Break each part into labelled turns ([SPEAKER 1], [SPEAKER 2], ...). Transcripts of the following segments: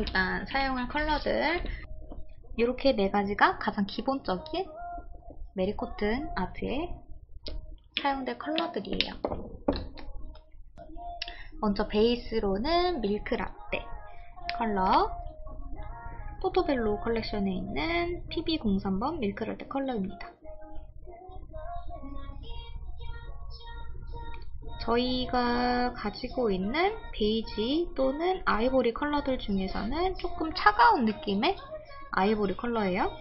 [SPEAKER 1] 일단 사용할 컬러들 이렇게 네 가지가 가장 기본적인 메리코튼 아트에 사용될 컬러들이에요. 먼저 베이스로는 밀크 라떼 컬러, 포토벨로 컬렉션에 있는 PB03번 밀크 라떼 컬러입니다. 저희가 가지고 있는 베이지 또는 아이보리 컬러들 중에서는 조금 차가운 느낌의 아이보리 컬러예요.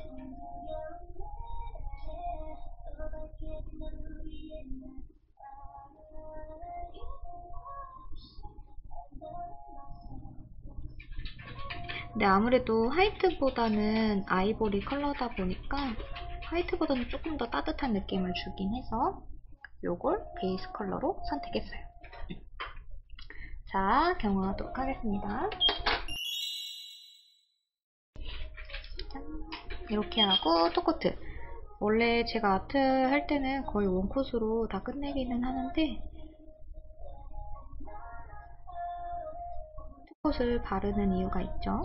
[SPEAKER 1] 근데 아무래도 화이트보다는 아이보리 컬러다 보니까 화이트보다는 조금 더 따뜻한 느낌을 주긴 해서 요걸 베이스 컬러로 선택했어요. 자, 경화하도록 하겠습니다. 이렇게 하고 톱코트. 원래 제가 아트 할 때는 거의 원콧으로 다 끝내기는 하는데 톱콧을 바르는 이유가 있죠.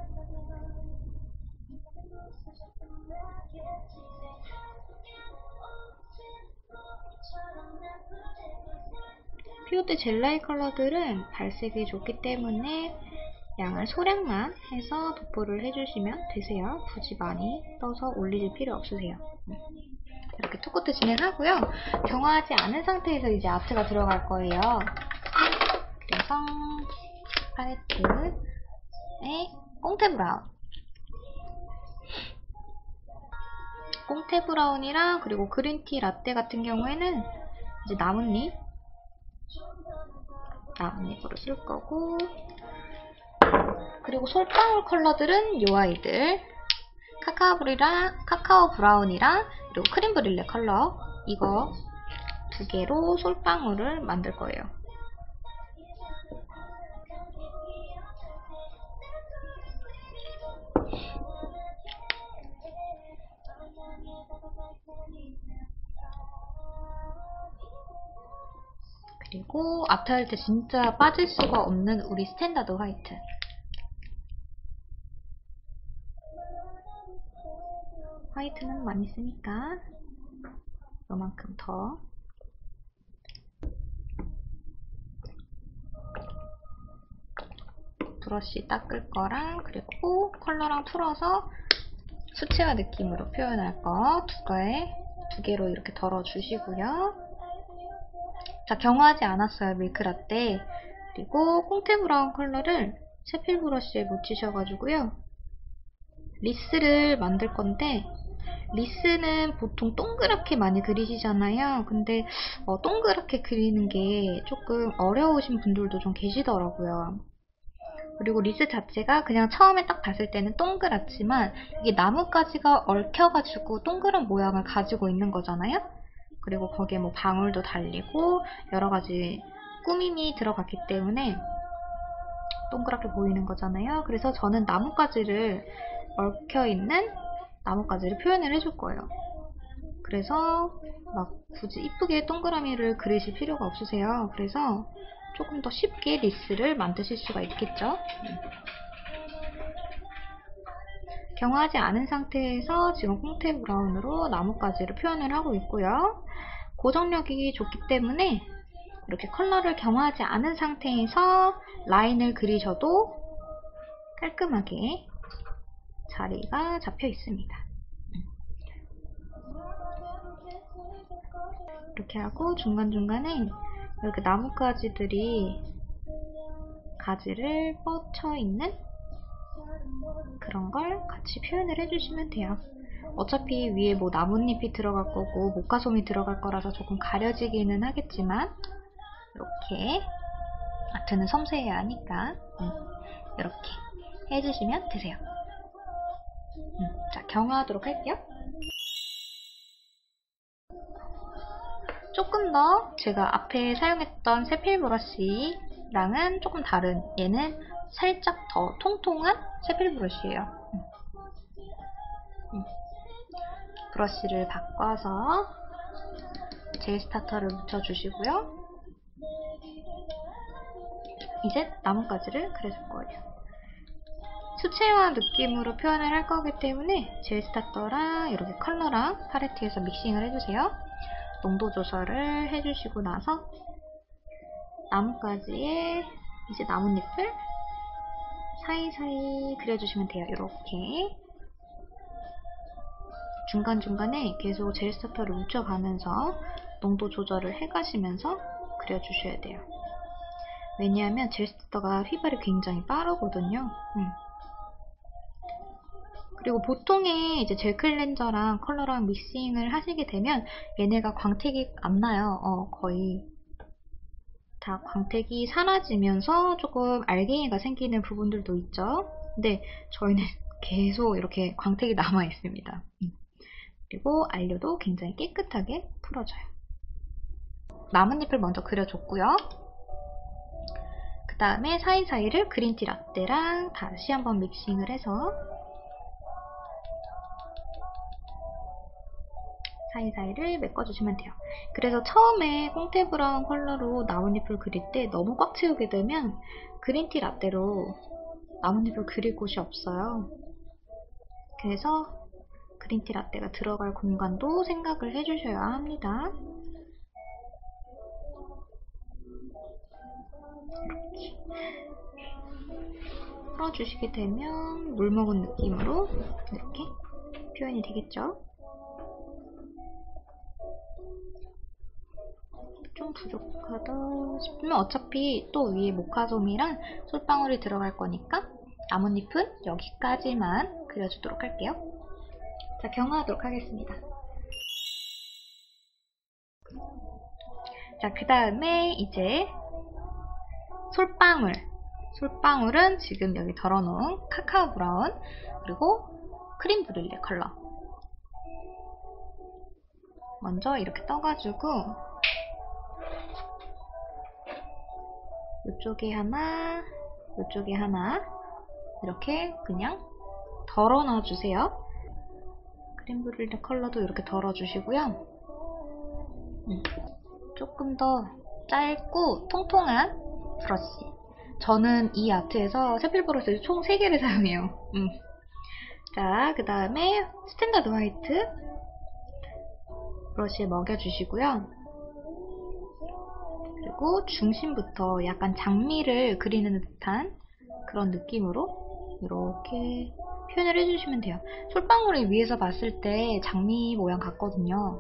[SPEAKER 1] 피오드 젤라이 컬러들은 발색이 좋기 때문에 양을 소량만 해서 도포를 해주시면 되세요. 굳이 많이 떠서 올리실 필요 없으세요. 이렇게 톱코트 진행하고요. 경화하지 않은 상태에서 이제 아트가 들어갈 거예요. 그래서 팔레트에 꽁테 브라운, 꽁테 브라운이랑 그리고 그린티 라떼 같은 경우에는 이제 나뭇잎으로 쓸 거고, 그리고 솔방울 컬러들은 요 아이들 카카오 브라운이랑 그리고 크림 브릴레 컬러 이거 두 개로 솔방울을 만들 거예요. 그리고 아트 할 때 진짜 빠질 수가 없는 우리 스탠다드 화이트. 화이트는 많이 쓰니까 요만큼 더. 브러쉬 닦을 거랑 그리고 컬러랑 풀어서 수채화 느낌으로 표현할 거 두 개로 이렇게 덜어주시고요. 자, 경화하지 않았어요, 밀크라떼. 그리고 꽁테 브라운 컬러를 세필 브러쉬에 묻히셔가지고요. 리스를 만들 건데 리스는 보통 동그랗게 많이 그리시잖아요. 근데 동그랗게 그리는 게 조금 어려우신 분들도 좀 계시더라고요. 그리고 리스 자체가 그냥 처음에 딱 봤을 때는 동그랗지만 이게 나뭇가지가 얽혀가지고 동그란 모양을 가지고 있는 거잖아요. 그리고 거기에 뭐 방울도 달리고 여러가지 꾸밈이 들어갔기 때문에 동그랗게 보이는 거잖아요. 그래서 저는 나뭇가지를 얽혀있는 나뭇가지를 표현을 해줄 거예요. 그래서 막 굳이 이쁘게 동그라미를 그리실 필요가 없으세요. 그래서 조금 더 쉽게 리스를 만드실 수가 있겠죠. 경화하지 않은 상태에서 지금 꽁테 브라운으로 나뭇가지를 표현을 하고 있고요. 고정력이 좋기 때문에 이렇게 컬러를 경화하지 않은 상태에서 라인을 그리셔도 깔끔하게 자리가 잡혀 있습니다. 이렇게 하고 중간중간에 이렇게 나뭇가지들이 가지를 뻗쳐 있는 그런 걸 같이 표현을 해주시면 돼요. 어차피 위에 뭐 나뭇잎이 들어갈 거고 목가솜이 들어갈 거라서 조금 가려지기는 하겠지만 이렇게 아트는 섬세해야 하니까 이렇게 해주시면 되세요. 자, 경화하도록 할게요. 조금 더 제가 앞에 사용했던 세필 브러쉬랑은 조금 다른, 얘는 살짝 더 통통한 세필 브러쉬예요. 브러쉬를 바꿔서 젤 스타터를 묻혀주시고요. 이제 나뭇가지를 그려줄 거예요. 수채화 느낌으로 표현을 할 거기 때문에 젤 스타터랑 이렇게 컬러랑 팔레트에서 믹싱을 해주세요. 농도 조절을 해주시고 나서 나뭇가지에 이제 나뭇잎을 사이사이 그려주시면 돼요. 이렇게 중간중간에 계속 젤 스타터를 묻혀가면서 농도 조절을 해가시면서 그려주셔야 돼요. 왜냐하면 젤 스타터가 휘발이 굉장히 빠르거든요. 그리고 보통의 이제 젤 클렌저랑 컬러랑 믹싱을 하시게 되면 얘네가 광택이 안 나요. 거의 다 광택이 사라지면서 조금 알갱이가 생기는 부분들도 있죠. 근데 저희는 계속 이렇게 광택이 남아 있습니다. 그리고 안료도 굉장히 깨끗하게 풀어져요. 나뭇잎을 먼저 그려줬고요. 그 다음에 사이사이를 그린티 라떼랑 다시 한번 믹싱을 해서 사이사이를 메꿔주시면 돼요. 그래서 처음에 꽁테 브라운 컬러로 나뭇잎을 그릴 때 너무 꽉 채우게 되면 그린티 라떼로 나뭇잎을 그릴 곳이 없어요. 그래서 그린티 라떼가 들어갈 공간도 생각을 해주셔야 합니다. 이렇게 풀어주시게 되면 물 먹은 느낌으로 이렇게 표현이 되겠죠. 좀 부족하다 싶으면 어차피 또 위에 모카솜이랑 솔방울이 들어갈 거니까 나뭇잎은 여기까지만 그려주도록 할게요. 자, 경화하도록 하겠습니다. 자, 그 다음에 이제 솔방울은 지금 여기 덜어놓은 카카오 브라운 그리고 크림 브릴레 컬러 먼저 이렇게 떠가지고 이쪽에 하나, 이쪽에 하나 이렇게 그냥 덜어 넣어주세요. 크림 브릴레 컬러도 이렇게 덜어주시고요. 조금 더 짧고 통통한 브러쉬. 저는 이 아트에서 세필 브러쉬를 총 3개를 사용해요. 자, 그 다음에 스탠다드 화이트 브러쉬에 먹여주시고요. 그리고 중심부터 약간 장미를 그리는 듯한 그런 느낌으로 이렇게 표현을 해주시면 돼요. 솔방울이 위에서 봤을 때 장미 모양 같거든요.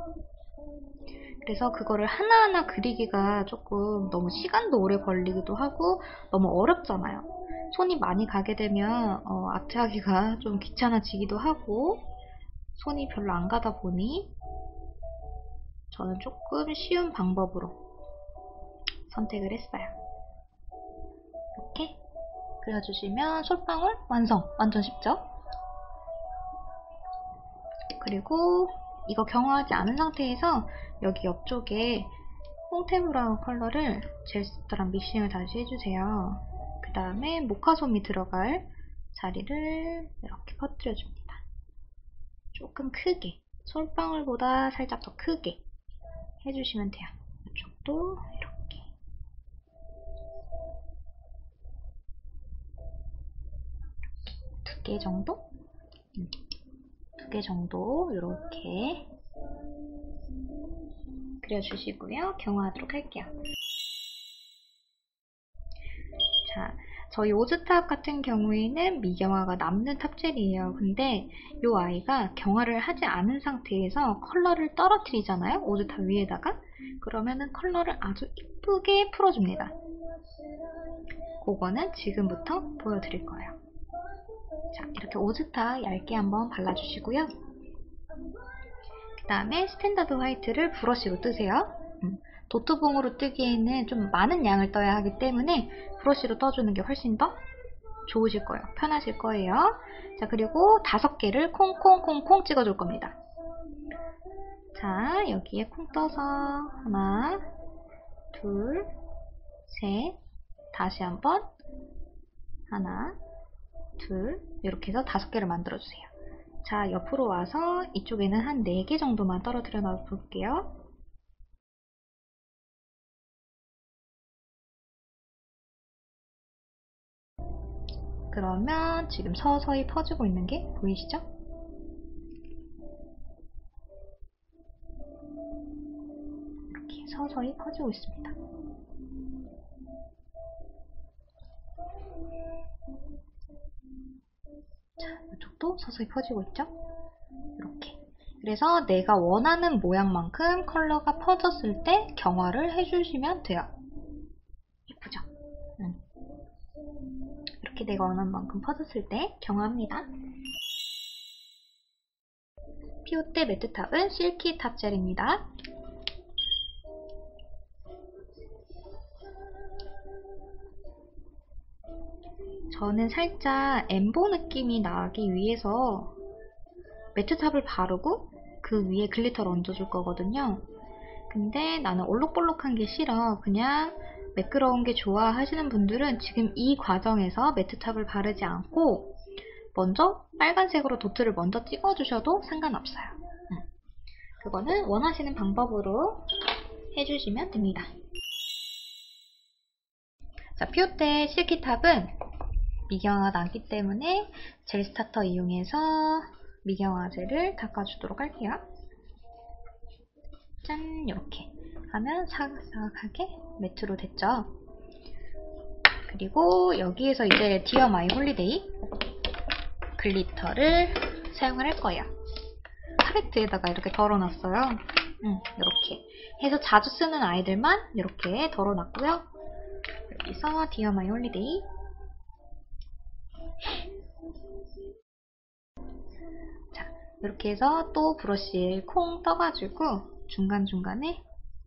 [SPEAKER 1] 그래서 그거를 하나하나 그리기가 조금 너무 시간도 오래 걸리기도 하고 너무 어렵잖아요. 손이 많이 가게 되면 아트하기가 좀 귀찮아지기도 하고 손이 별로 안 가다 보니 저는 조금 쉬운 방법으로 선택을 했어요. 이렇게 그려주시면 솔방울 완성! 완전 쉽죠? 그리고 이거 경화하지 않은 상태에서 여기 옆쪽에 꽁테 브라운 컬러를 젤 스타터랑 믹싱을 다시 해주세요. 그 다음에 모카솜이 들어갈 자리를 이렇게 퍼뜨려줍니다. 조금 크게, 솔방울보다 살짝 더 크게 해주시면 돼요. 이쪽도 이렇게. 2개 정도? 2개 정도 이렇게 그려주시고요. 경화하도록 할게요. 자, 저희 오즈탑 같은 경우에는 미경화가 남는 탑젤이에요. 근데 이 아이가 경화를 하지 않은 상태에서 컬러를 떨어뜨리잖아요. 오즈탑 위에다가. 그러면은 컬러를 아주 이쁘게 풀어줍니다. 그거는 지금부터 보여드릴 거예요. 자, 이렇게 오즈탑 얇게 한번 발라주시고요. 그 다음에 스탠다드 화이트를 브러쉬로 뜨세요. 도트봉으로 뜨기에는 좀 많은 양을 떠야 하기 때문에 브러쉬로 떠주는 게 훨씬 더 좋으실 거예요. 편하실 거예요. 자, 그리고 5개를 콩콩콩콩 찍어줄 겁니다. 자, 여기에 콩 떠서 하나, 둘, 셋, 다시 한번 하나, 둘, 이렇게 해서 5개를 만들어주세요. 자, 옆으로 와서 이쪽에는 한 4개 정도만 떨어뜨려 놔 볼게요. 그 그러면 지금 서서히 퍼지고 있는 게 보이시죠? 이렇게 서서히 퍼지고 있습니다. 자, 이쪽도 서서히 퍼지고 있죠? 이렇게. 그래서 내가 원하는 모양만큼 컬러가 퍼졌을 때 경화를 해주시면 돼요. 예쁘죠? 이렇게 내가 원하는 만큼 퍼졌을 때 경화합니다. 피오테 매트탑은 실키 탑젤입니다. 저는 살짝 엠보 느낌이 나기 위해서 매트탑을 바르고 그 위에 글리터를 얹어줄 거거든요. 근데 나는 올록볼록한 게 싫어, 그냥 매끄러운 게 좋아 하시는 분들은 지금 이 과정에서 매트탑을 바르지 않고 먼저 빨간색으로 도트를 먼저 찍어주셔도 상관없어요. 그거는 원하시는 방법으로 해주시면 됩니다. 자, 피오테 실키탑은 미경화가 나기 때문에 젤 스타터 이용해서 미경화젤을 닦아주도록 할게요. 짠, 이렇게 하면 사각사각하게 매트로 됐죠. 그리고 여기에서 이제 디어 마이 홀리데이 글리터를 사용을 할 거예요. 팔레트에다가 이렇게 덜어놨어요. 이렇게 해서 자주 쓰는 아이들만 이렇게 덜어놨고요. 여기서 디어 마이 홀리데이, 자, 이렇게 해서 또 브러쉬를 콩 떠가지고 중간중간에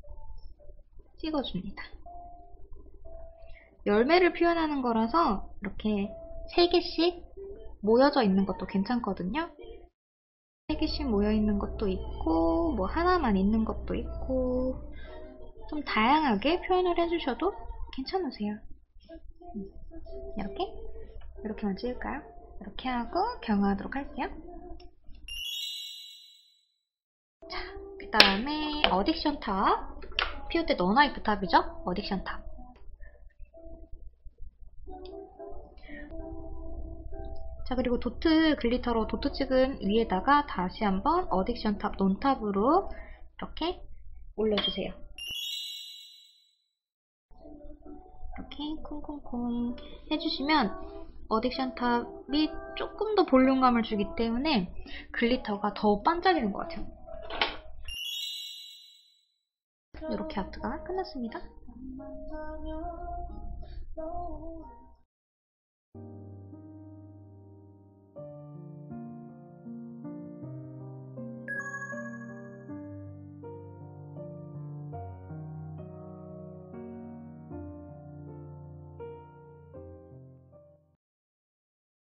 [SPEAKER 1] 찍어줍니다. 열매를 표현하는 거라서 이렇게 3개씩 모여져 있는 것도 괜찮거든요. 3개씩 모여 있는 것도 있고 뭐 하나만 있는 것도 있고 좀 다양하게 표현을 해주셔도 괜찮으세요. 이렇게만 찍을까요? 이렇게 하고 경화하도록 할게요. 자, 그 다음에 어딕션 탑, 피오테 너나이프 탑이죠? 어딕션 탑. 자, 그리고 도트 글리터로 도트 찍은 위에다가 다시 한번 어딕션 탑 논탑으로 이렇게 올려주세요. 이렇게 콩콩콩 해주시면 어딕션 탑이 조금 더 볼륨감을 주기 때문에 글리터가 더 반짝이는 것 같아요. 이렇게 아트가 끝났습니다.